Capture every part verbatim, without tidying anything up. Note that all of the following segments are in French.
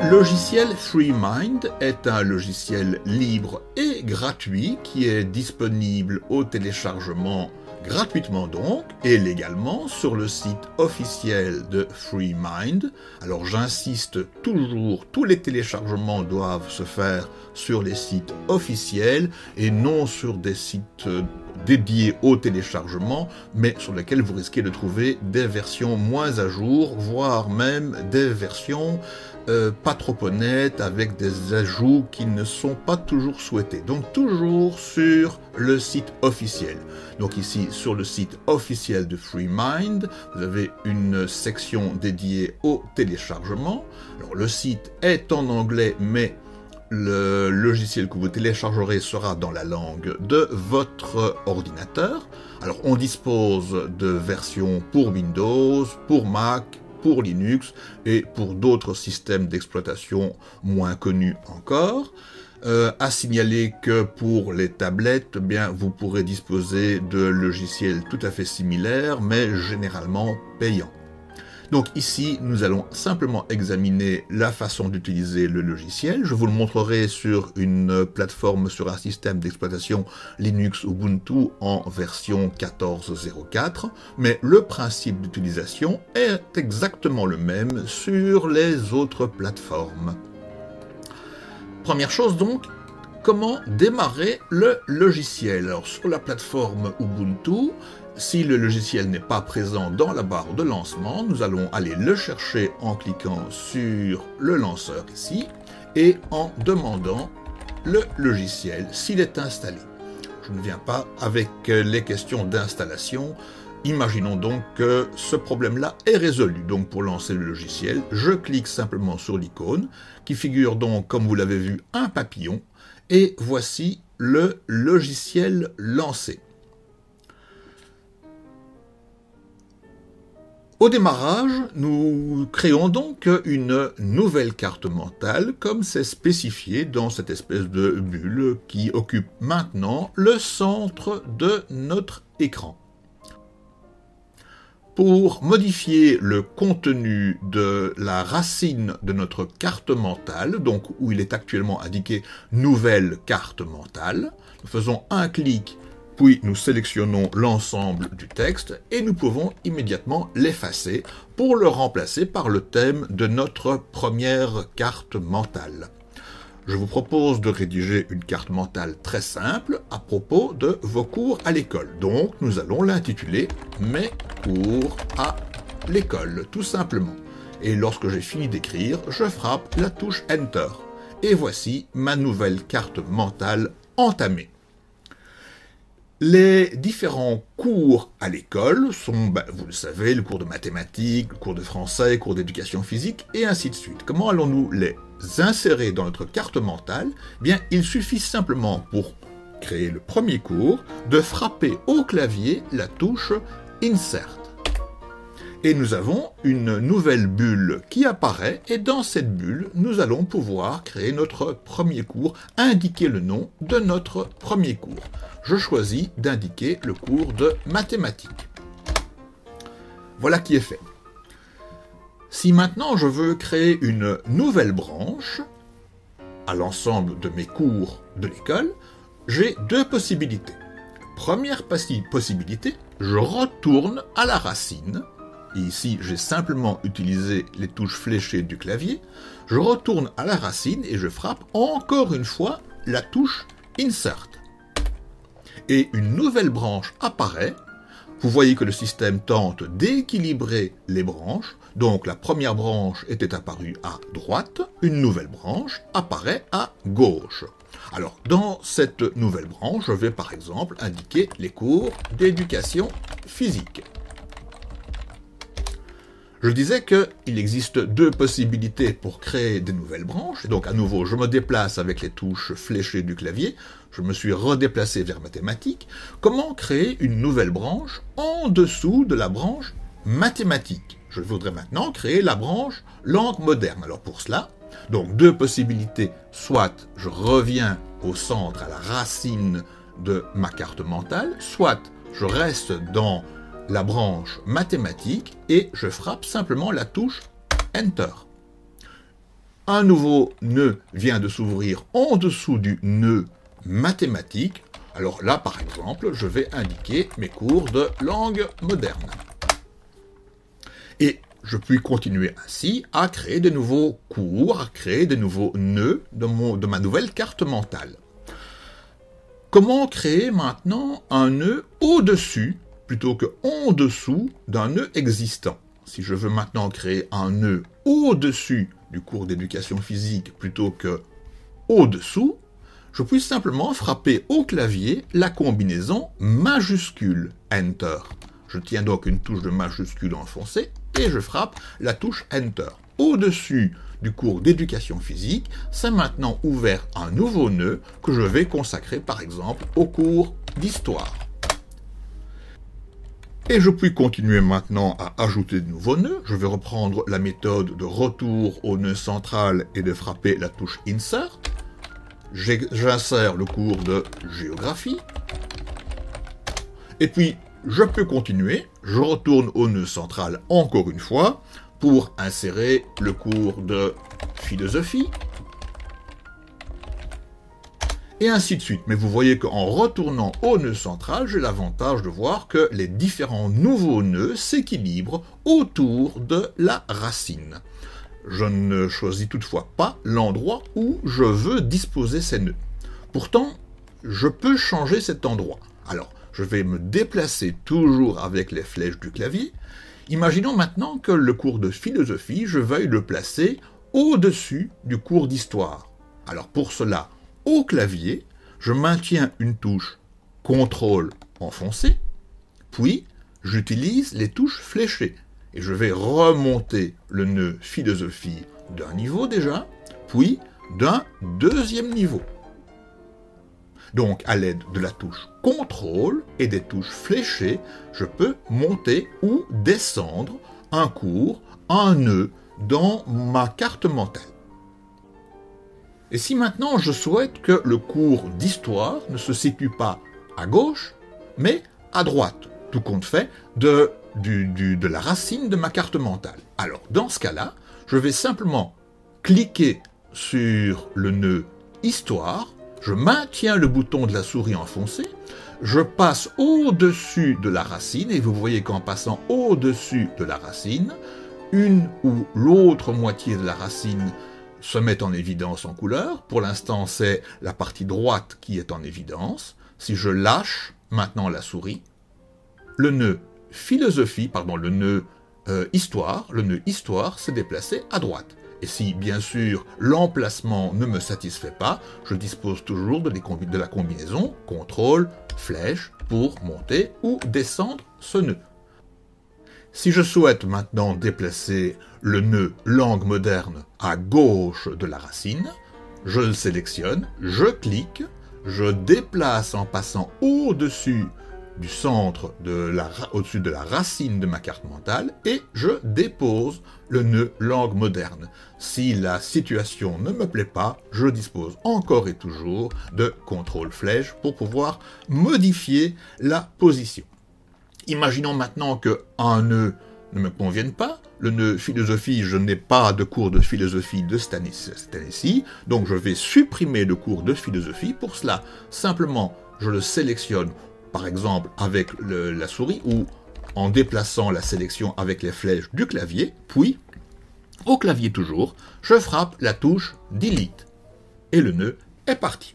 logiciel FreeMind est un logiciel libre et gratuit qui est disponible au téléchargement gratuitement donc et légalement sur le site officiel de FreeMind. Alors j'insiste toujours, tous les téléchargements doivent se faire sur les sites officiels et non sur des sites dédiés au téléchargement, mais sur lesquels vous risquez de trouver des versions moins à jour, voire même des versions Euh, pas trop honnêtes, avec des ajouts qui ne sont pas toujours souhaités. Donc toujours sur le site officiel. Donc ici, sur le site officiel de FreeMind, vous avez une section dédiée au téléchargement. Alors le site est en anglais, mais le logiciel que vous téléchargerez sera dans la langue de votre ordinateur. Alors on dispose de versions pour Windows, pour Mac, pour Linux et pour d'autres systèmes d'exploitation moins connus encore. Euh, à signaler que pour les tablettes, eh bien, vous pourrez disposer de logiciels tout à fait similaires, mais généralement payants. Donc ici, nous allons simplement examiner la façon d'utiliser le logiciel. Je vous le montrerai sur une plateforme, sur un système d'exploitation Linux Ubuntu en version quatorze zéro quatre, mais le principe d'utilisation est exactement le même sur les autres plateformes. Première chose donc, comment démarrer le logiciel? Alors sur la plateforme Ubuntu, si le logiciel n'est pas présent dans la barre de lancement, nous allons aller le chercher en cliquant sur le lanceur ici et en demandant le logiciel s'il est installé. Je ne viens pas avec les questions d'installation. Imaginons donc que ce problème-là est résolu. Donc pour lancer le logiciel, je clique simplement sur l'icône qui figure donc, comme vous l'avez vu, un papillon et voici le logiciel lancé. Au démarrage, nous créons donc une nouvelle carte mentale, comme c'est spécifié dans cette espèce de bulle qui occupe maintenant le centre de notre écran. Pour modifier le contenu de la racine de notre carte mentale, donc où il est actuellement indiqué « Nouvelle carte mentale », nous faisons un clic, puis nous sélectionnons l'ensemble du texte et nous pouvons immédiatement l'effacer pour le remplacer par le thème de notre première carte mentale. Je vous propose de rédiger une carte mentale très simple à propos de vos cours à l'école. Donc nous allons l'intituler « Mes cours à l'école » tout simplement. Et lorsque j'ai fini d'écrire, je frappe la touche Enter. Et voici ma nouvelle carte mentale entamée. Les différents cours à l'école sont, ben, vous le savez, le cours de mathématiques, le cours de français, le cours d'éducation physique, et ainsi de suite. Comment allons-nous les insérer dans notre carte mentale? Eh bien, il suffit simplement, pour créer le premier cours, de frapper au clavier la touche Insert. Et nous avons une nouvelle bulle qui apparaît, et dans cette bulle, nous allons pouvoir créer notre premier cours, indiquer le nom de notre premier cours. Je choisis d'indiquer le cours de mathématiques. Voilà qui est fait. Si maintenant je veux créer une nouvelle branche à l'ensemble de mes cours de l'école, j'ai deux possibilités. Première possibilité, je retourne à la racine. Et ici, j'ai simplement utilisé les touches fléchées du clavier. Je retourne à la racine et je frappe encore une fois la touche Insert. Et une nouvelle branche apparaît. Vous voyez que le système tente d'équilibrer les branches. Donc la première branche était apparue à droite, une nouvelle branche apparaît à gauche. Alors dans cette nouvelle branche, je vais par exemple indiquer les cours d'éducation physique. Je disais qu'il existe deux possibilités pour créer des nouvelles branches. Donc à nouveau, je me déplace avec les touches fléchées du clavier. Je me suis redéplacé vers mathématiques. Comment créer une nouvelle branche en dessous de la branche mathématiques? Je voudrais maintenant créer la branche langue moderne. Alors pour cela, donc deux possibilités. Soit je reviens au centre, à la racine de ma carte mentale, soit je reste dans la branche mathématiques et je frappe simplement la touche Enter. un nouveau nœud vient de s'ouvrir en dessous du nœud mathématique. Alors là, par exemple, je vais indiquer mes cours de langue moderne. Et je puis continuer ainsi à créer de nouveaux cours, à créer de nouveaux nœuds de, mon, de ma nouvelle carte mentale. Comment créer maintenant un nœud au-dessus plutôt que en dessous d'un nœud existant? Si je veux maintenant créer un nœud au-dessus du cours d'éducation physique plutôt que au-dessous, je puis simplement frapper au clavier la combinaison majuscule Enter. Je tiens donc une touche de majuscule enfoncée et je frappe la touche Enter. Au-dessus du cours d'éducation physique, c'est maintenant ouvert un nouveau nœud que je vais consacrer par exemple au cours d'histoire. Et je puis continuer maintenant à ajouter de nouveaux nœuds. Je vais reprendre la méthode de retour au nœud central et de frapper la touche Insert. J'insère le cours de géographie. Et puis, je peux continuer. Je retourne au nœud central encore une fois pour insérer le cours de philosophie. Et ainsi de suite. Mais vous voyez qu'en retournant au nœud central, j'ai l'avantage de voir que les différents nouveaux nœuds s'équilibrent autour de la racine. Je ne choisis toutefois pas l'endroit où je veux disposer ces nœuds. Pourtant, je peux changer cet endroit. Alors, je vais me déplacer toujours avec les flèches du clavier. Imaginons maintenant que le cours de philosophie, je veuille le placer au-dessus du cours d'histoire. Alors pour cela, au clavier, je maintiens une touche contrôle enfoncée, puis j'utilise les touches fléchées. Et je vais remonter le nœud philosophie d'un niveau déjà, puis d'un deuxième niveau. Donc, à l'aide de la touche contrôle et des touches fléchées, je peux monter ou descendre un cours, un nœud dans ma carte mentale. Et si maintenant je souhaite que le cours d'histoire ne se situe pas à gauche, mais à droite, tout compte fait, de, du, du, de la racine de ma carte mentale. Alors, dans ce cas-là, je vais simplement cliquer sur le nœud histoire, je maintiens le bouton de la souris enfoncé, je passe au-dessus de la racine, et vous voyez qu'en passant au-dessus de la racine, une ou l'autre moitié de la racine se met en évidence en couleur. Pour l'instant, c'est la partie droite qui est en évidence. Si je lâche maintenant la souris, le nœud philosophie, pardon, le nœud euh, histoire, le nœud histoire s'est déplacé à droite. Et si, bien sûr, l'emplacement ne me satisfait pas, je dispose toujours de, les combi- de la combinaison contrôle, flèche pour monter ou descendre ce nœud. Si je souhaite maintenant déplacer le nœud langue moderne à gauche de la racine, je le sélectionne, je clique, je déplace en passant au-dessus du centre, de la, au-dessus de la racine de ma carte mentale, et je dépose le nœud langue moderne. Si la situation ne me plaît pas, je dispose encore et toujours de contrôle flèche pour pouvoir modifier la position. Imaginons maintenant qu'un nœud ne me convienne pas. Le nœud philosophie, je n'ai pas de cours de philosophie de cette année-ci, donc je vais supprimer le cours de philosophie. Pour cela, simplement, je le sélectionne, par exemple, avec le, la souris ou en déplaçant la sélection avec les flèches du clavier, puis, au clavier toujours, je frappe la touche Delete. Et le nœud est parti.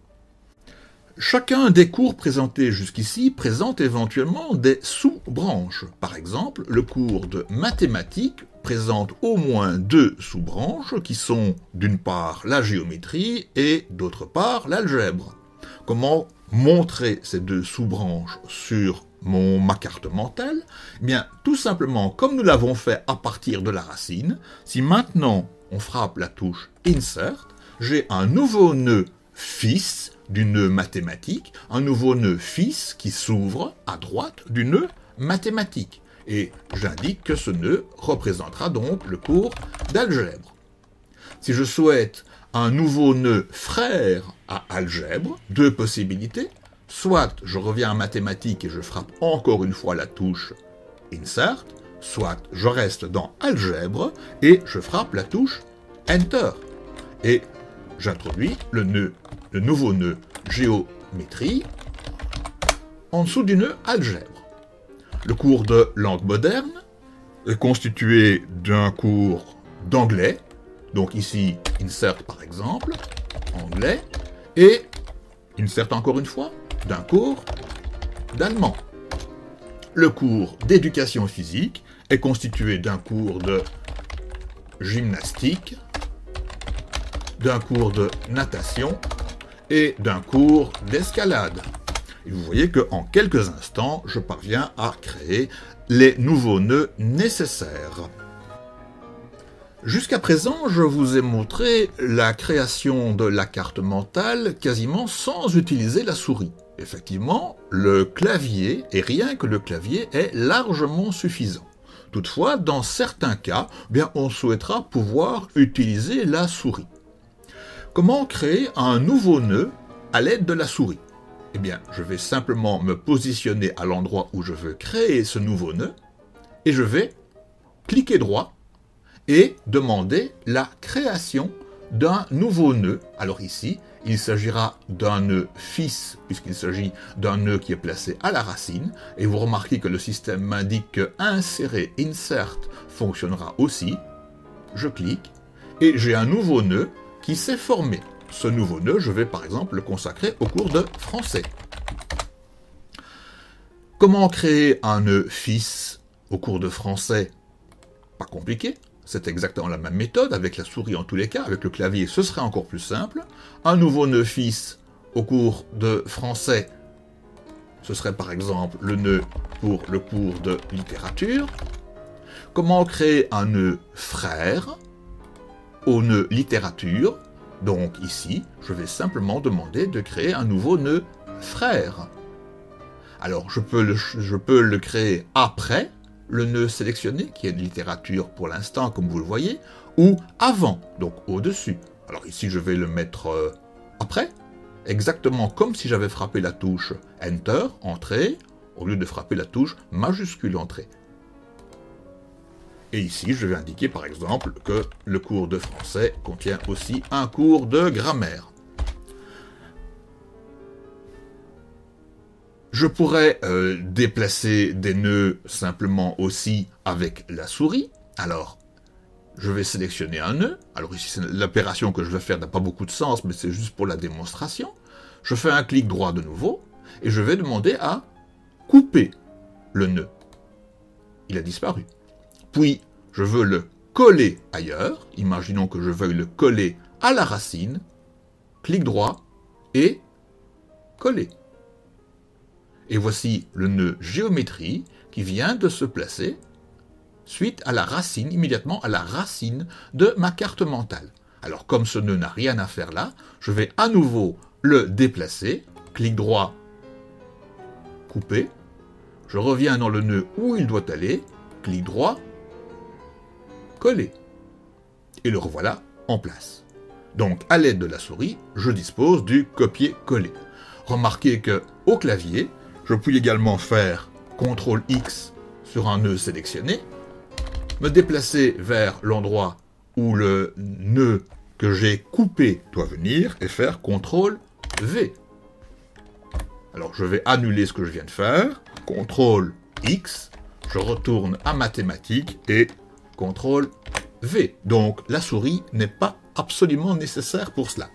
Chacun des cours présentés jusqu'ici présente éventuellement des sous-branches. Par exemple, le cours de mathématiques présente au moins deux sous-branches qui sont d'une part la géométrie et d'autre part l'algèbre. Comment montrer ces deux sous-branches sur mon, ma carte mentale? Eh bien, tout simplement, comme nous l'avons fait à partir de la racine, si maintenant on frappe la touche Insert, j'ai un nouveau nœud fils du nœud mathématique, un nouveau nœud fils qui s'ouvre à droite du nœud mathématique. Et j'indique que ce nœud représentera donc le cours d'algèbre. Si je souhaite un nouveau nœud frère à algèbre, deux possibilités. Soit je reviens à mathématiques et je frappe encore une fois la touche Insert, soit je reste dans algèbre et je frappe la touche Enter. Et j'introduis le nœud, le nouveau nœud géométrie en dessous du nœud algèbre. Le cours de langue moderne est constitué d'un cours d'anglais, donc ici insert par exemple, anglais, et insert encore une fois d'un cours d'allemand. Le cours d'éducation physique est constitué d'un cours de gymnastique, d'un cours de natation et d'un cours d'escalade. Et vous voyez qu'en quelques instants, je parviens à créer les nouveaux nœuds nécessaires. Jusqu'à présent, je vous ai montré la création de la carte mentale quasiment sans utiliser la souris. Effectivement, le clavier, et rien que le clavier, est largement suffisant. Toutefois, dans certains cas, bien, on souhaitera pouvoir utiliser la souris. Comment créer un nouveau nœud à l'aide de la souris? Eh bien, je vais simplement me positionner à l'endroit où je veux créer ce nouveau nœud, et je vais cliquer droit et demander la création d'un nouveau nœud. Alors ici, il s'agira d'un nœud fils, puisqu'il s'agit d'un nœud qui est placé à la racine, et vous remarquez que le système m'indique que insérer, insert, fonctionnera aussi. Je clique, et j'ai un nouveau nœud qui s'est formé. Ce nouveau nœud, je vais par exemple le consacrer au cours de français. Comment créer un nœud fils au cours de français? Pas compliqué. C'est exactement la même méthode, avec la souris en tous les cas, avec le clavier ce serait encore plus simple. Un nouveau nœud fils au cours de français, ce serait par exemple le nœud pour le cours de littérature. Comment créer un nœud frère au nœud littérature? Donc ici, je vais simplement demander de créer un nouveau nœud frère. Alors je peux le, je peux le créer après le nœud sélectionné, qui est de littérature pour l'instant, comme vous le voyez, ou avant, donc au-dessus. Alors ici, je vais le mettre euh, après, exactement comme si j'avais frappé la touche Enter, Entrée, au lieu de frapper la touche majuscule Entrée. Et ici, je vais indiquer par exemple que le cours de français contient aussi un cours de grammaire. Je pourrais euh, déplacer des nœuds simplement aussi avec la souris. Alors, je vais sélectionner un nœud. Alors ici, l'opération que je vais faire n'a pas beaucoup de sens, mais c'est juste pour la démonstration. Je fais un clic droit de nouveau, et je vais demander à couper le nœud. Il a disparu. Puis, je veux le coller ailleurs. Imaginons que je veuille le coller à la racine. Clic droit et coller. Et voici le nœud géométrie qui vient de se placer suite à la racine, immédiatement à la racine de ma carte mentale. Alors comme ce nœud n'a rien à faire là, je vais à nouveau le déplacer. Clic droit, couper. Je reviens dans le nœud où il doit aller. Clic droit, coller. Et le revoilà en place. Donc, à l'aide de la souris, je dispose du copier-coller. Remarquez que au clavier, je puis également faire contrôle X sur un nœud sélectionné, me déplacer vers l'endroit où le nœud que j'ai coupé doit venir et faire contrôle V. Alors, je vais annuler ce que je viens de faire. contrôle X, je retourne à mathématiques et contrôle V. Donc, la souris n'est pas absolument nécessaire pour cela.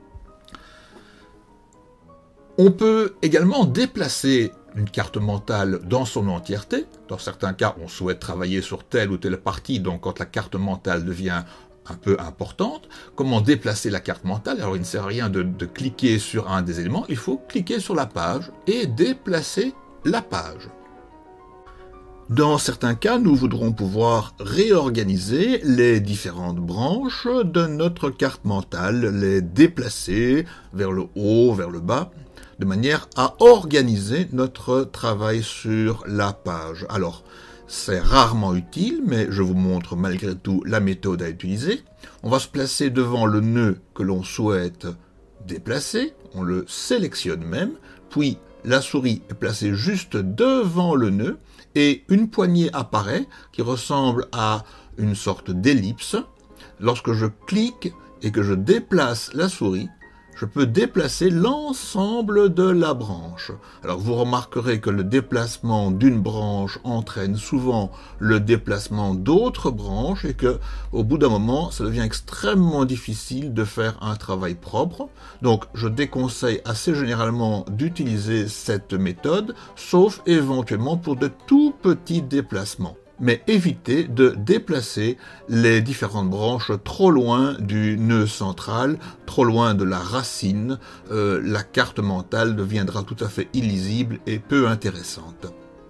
On peut également déplacer une carte mentale dans son entièreté. Dans certains cas, on souhaite travailler sur telle ou telle partie, donc quand la carte mentale devient un peu importante, comment déplacer la carte mentale? Alors il ne sert à rien de, de cliquer sur un des éléments, il faut cliquer sur la page et déplacer la page. Dans certains cas, nous voudrons pouvoir réorganiser les différentes branches de notre carte mentale, les déplacer vers le haut, vers le bas, de manière à organiser notre travail sur la page. Alors, c'est rarement utile, mais je vous montre malgré tout la méthode à utiliser. On va se placer devant le nœud que l'on souhaite déplacer, on le sélectionne même, puis la souris est placée juste devant le nœud, et une poignée apparaît qui ressemble à une sorte d'ellipse. lorsque je clique et que je déplace la souris, je peux déplacer l'ensemble de la branche. Alors vous remarquerez que le déplacement d'une branche entraîne souvent le déplacement d'autres branches et que, au bout d'un moment, ça devient extrêmement difficile de faire un travail propre. Donc je déconseille assez généralement d'utiliser cette méthode, sauf éventuellement pour de tout petits déplacements. Mais évitez de déplacer les différentes branches trop loin du nœud central, trop loin de la racine. Euh, la carte mentale deviendra tout à fait illisible et peu intéressante.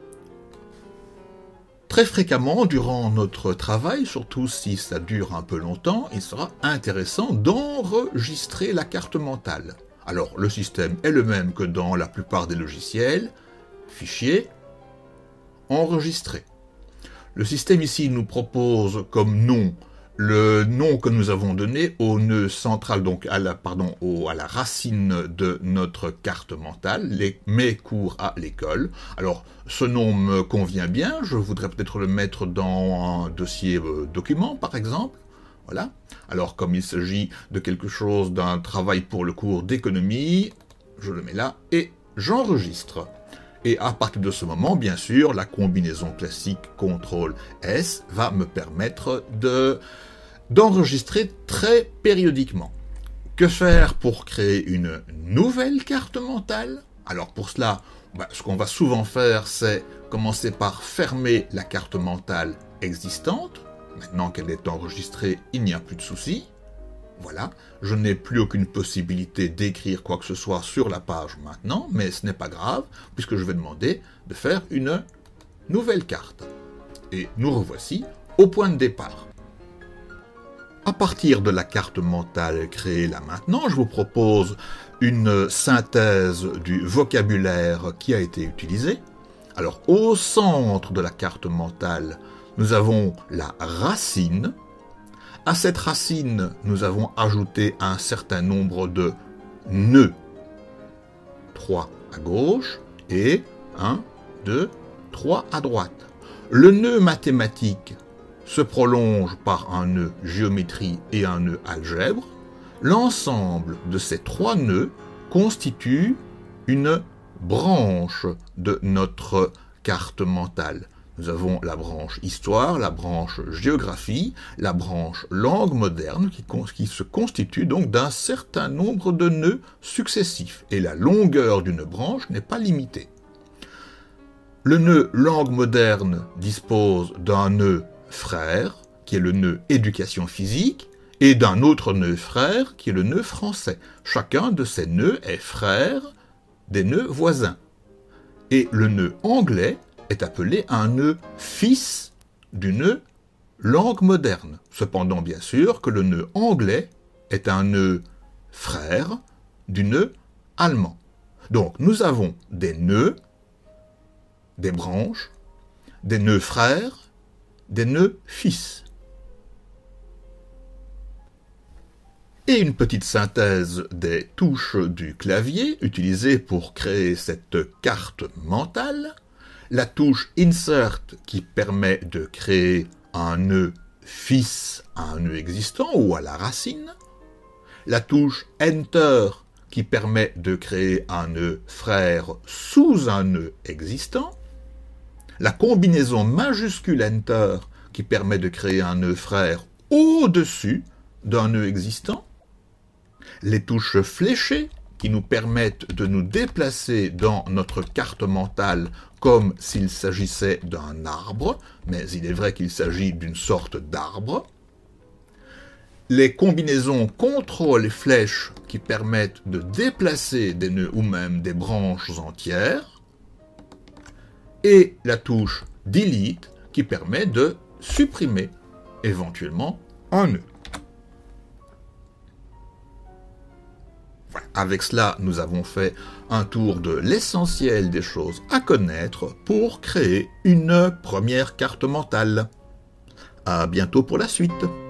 Très fréquemment, durant notre travail, surtout si ça dure un peu longtemps, il sera intéressant d'enregistrer la carte mentale. Alors, le système est le même que dans la plupart des logiciels. Fichier, enregistrer. Le système ici nous propose comme nom le nom que nous avons donné au nœud central, donc à la, pardon, au, à la racine de notre carte mentale, les, mes cours à l'école. Alors, ce nom me convient bien, je voudrais peut-être le mettre dans un dossier euh, document, par exemple. Voilà. Alors, comme il s'agit de quelque chose, d'un travail pour le cours d'économie, je le mets là et j'enregistre. Et à partir de ce moment, bien sûr, la combinaison classique contrôle S va me permettre de, d'enregistrer très périodiquement. Que faire pour créer une nouvelle carte mentale? Alors pour cela, bah, ce qu'on va souvent faire, c'est commencer par fermer la carte mentale existante. Maintenant qu'elle est enregistrée, il n'y a plus de souci. Voilà, je n'ai plus aucune possibilité d'écrire quoi que ce soit sur la page maintenant, mais ce n'est pas grave, puisque je vais demander de faire une nouvelle carte. Et nous revoici au point de départ. À partir de la carte mentale créée là maintenant, je vous propose une synthèse du vocabulaire qui a été utilisé. Alors, au centre de la carte mentale, nous avons la racine. À cette racine, nous avons ajouté un certain nombre de nœuds. trois à gauche et un, deux, trois à droite. Le nœud mathématique se prolonge par un nœud géométrie et un nœud algèbre. L'ensemble de ces trois nœuds constitue une branche de notre carte mentale. Nous avons la branche histoire, la branche géographie, la branche langue moderne qui, qui se constitue donc d'un certain nombre de nœuds successifs. Et la longueur d'une branche n'est pas limitée. Le nœud langue moderne dispose d'un nœud frère, qui est le nœud éducation physique, et d'un autre nœud frère, qui est le nœud français. Chacun de ces nœuds est frère des nœuds voisins. Et le nœud anglais est appelé un nœud fils du nœud langue moderne. Cependant, bien sûr, que le nœud anglais est un nœud frère du nœud allemand. Donc, nous avons des nœuds, des branches, des nœuds frères, des nœuds fils. Et une petite synthèse des touches du clavier utilisées pour créer cette carte mentale. La touche Insert qui permet de créer un nœud fils à un nœud existant ou à la racine. La touche Enter qui permet de créer un nœud frère sous un nœud existant. La combinaison majuscule Enter qui permet de créer un nœud frère au-dessus d'un nœud existant. Les touches fléchées qui nous permettent de nous déplacer dans notre carte mentale comme s'il s'agissait d'un arbre, mais il est vrai qu'il s'agit d'une sorte d'arbre. Les combinaisons contrôle et flèche qui permettent de déplacer des nœuds ou même des branches entières. Et la touche delete qui permet de supprimer éventuellement un nœud. Avec cela, nous avons fait un tour de l'essentiel des choses à connaître pour créer une première carte mentale. À bientôt pour la suite.